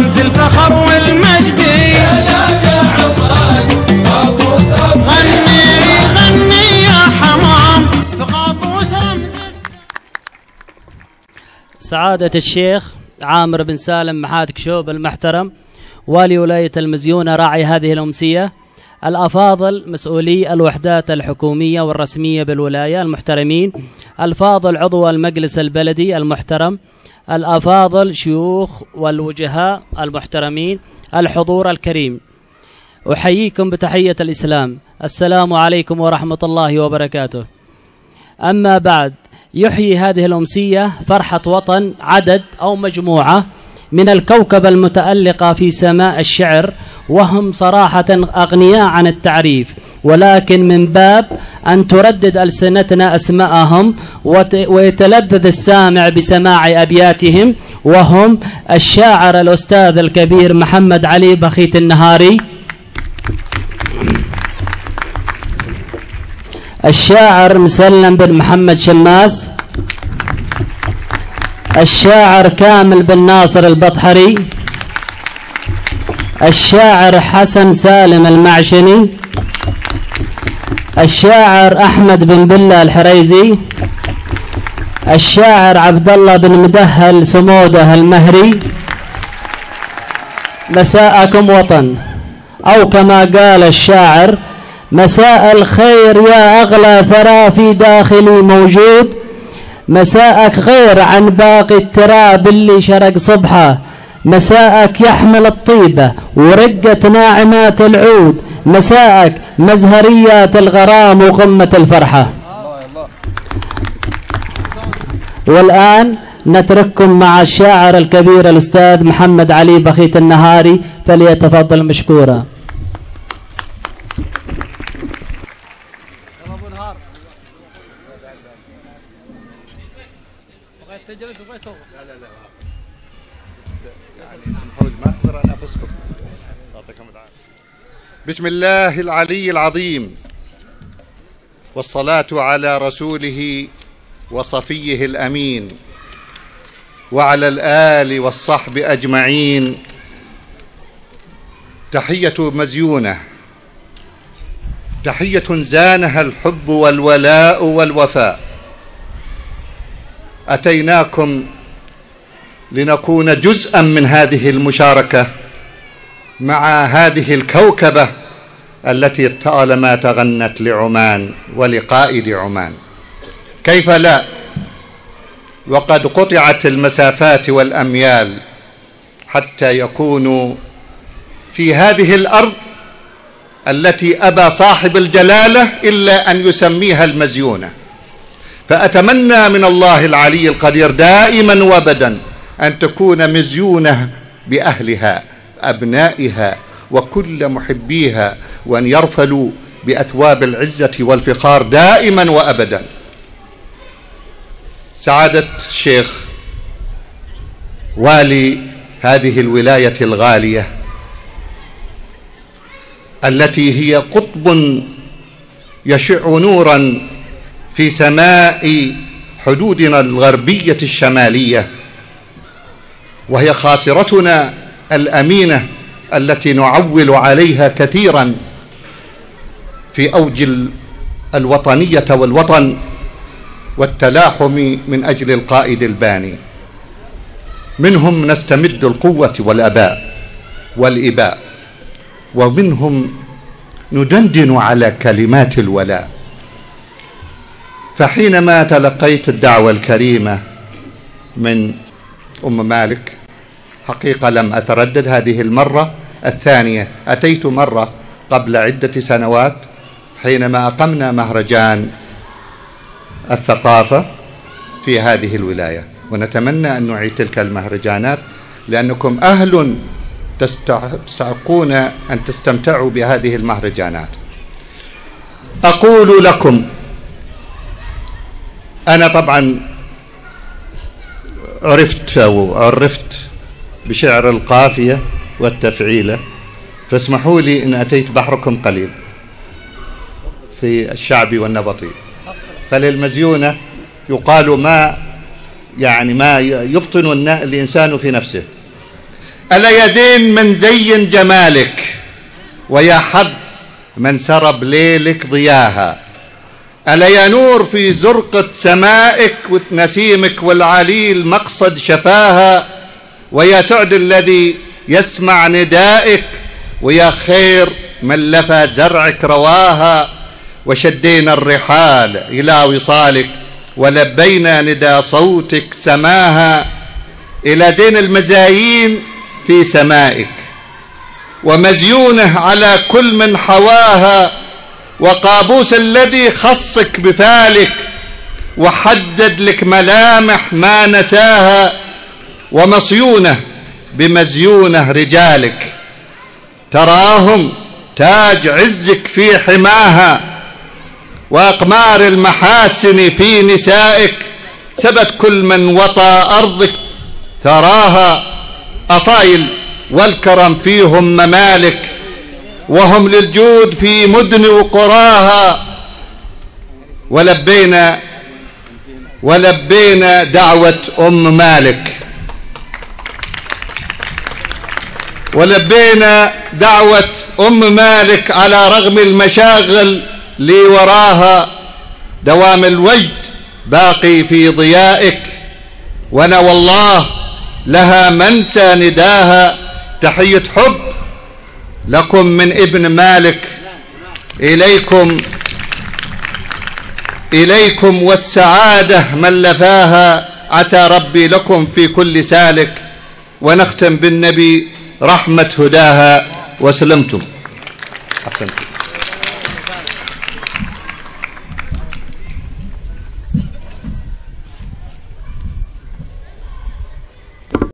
رمز الفخر والمجد. غني غني يا حمام في قابوس رمز. سعادة الشيخ عامر بن سالم محاتك شوب المحترم والي ولاية المزيونة راعي هذه الأمسية، الأفاضل مسؤولي الوحدات الحكومية والرسمية بالولاية المحترمين، الفاضل عضو المجلس البلدي المحترم، الأفاضل شيوخ والوجهاء المحترمين، الحضور الكريم، أحييكم بتحية الإسلام، السلام عليكم ورحمة الله وبركاته. أما بعد، يحيي هذه الأمسية فرحة وطن عدد أو مجموعة من الكوكب المتألقة في سماء الشعر، وهم صراحة أغنياء عن التعريف، ولكن من باب أن تردد ألسنتنا أسماءهم ويتلذذ السامع بسماع أبياتهم، وهم الشاعر الأستاذ الكبير محمد علي بخيت النهاري، الشاعر مسلم بن محمد شماس، الشاعر كامل بن ناصر البطحري، الشاعر حسن سالم المعشني، الشاعر أحمد بن بلة الحريزي، الشاعر عبد الله بن مدهل سموده المهري. مساءكم وطن، أو كما قال الشاعر: مساء الخير يا أغلى ثرى في داخلي موجود، مساءك غير عن باقي التراب اللي شرق صبحه، مساءك يحمل الطيبة ورقة ناعمات العود، مساءك مزهريات الغرام وقمة الفرحة. والآن نترككم مع الشاعر الكبير الأستاذ محمد علي بخيت النهاري، فليتفضل مشكورا. بسم الله العلي العظيم، والصلاة على رسوله وصفيه الأمين، وعلى الآل والصحب أجمعين. تحية مزيونة، تحية زانها الحب والولاء والوفاء. أتيناكم لنكون جزءا من هذه المشاركة مع هذه الكوكبة التي طالما تغنت لعمان ولقائد عمان. كيف لا، وقد قطعت المسافات والأميال حتى يكونوا في هذه الأرض التي أبى صاحب الجلالة إلا أن يسميها المزيونة. فأتمنى من الله العلي القدير دائما وابدا أن تكون مزيونة بأهلها أبنائها وكل محبيها، وأن يرفلوا بأثواب العزة والفخار دائما وأبدا. سعادة الشيخ والي هذه الولاية الغالية التي هي قطب يشع نورا في سماء حدودنا الغربية الشمالية، وهي خاصرتنا الأمينة التي نعول عليها كثيرا في أوج الوطنية والوطن والتلاحم من أجل القائد الباني. منهم نستمد القوة والأباء والإباء، ومنهم ندندن على كلمات الولاء. فحينما تلقيت الدعوة الكريمة من أم مالك، حقيقة لم أتردد، هذه المرة الثانية. أتيت مرة قبل عدة سنوات حينما أقمنا مهرجان الثقافة في هذه الولاية، ونتمنى أن نعيد تلك المهرجانات لأنكم أهل تستحقون أن تستمتعوا بهذه المهرجانات. أقول لكم، أنا طبعا عرفت بشعر القافية والتفعيلة، فاسمحوا لي إن أتيت بحركم قليل في الشعبي والنبطي. فللمزيونة يقال ما يبطن الإنسان في نفسه. ألا يزين من زين جمالك، ويا حظ من سرب ليلك ضياها. ألا ينور في زرقة سمائك ونسيمك والعليل مقصد شفاها. ويا سعد الذي يسمع ندائك، ويا خير من لفى زرعك رواها. وشدينا الرحال إلى وصالك، ولبينا ندى صوتك سماها. إلى زين المزايين في سمائك، ومزيونه على كل من حواها. وقابوس الذي خصك بفالك، وحدد لك ملامح ما نساها. ومصيونه بمزيونه رجالك، تراهم تاج عزك في حماها. وأقمار المحاسن في نسائك، ثبت كل من وطى أرضك ثراها. أصايل والكرم فيهم ممالك، وهم للجود في مدن وقراها. ولبينا دعوة أم مالك، ولبينا دعوة أم مالك على رغم المشاغل لي وراها. دوام الوجد باقي في ضيائك، وانا والله لها منسى نداها. تحية حب لكم من ابن مالك، إليكم والسعادة من لفاها. عسى ربي لكم في كل سالك، ونختم بالنبي رحمة هداها. وسلمتم. أحسنتم.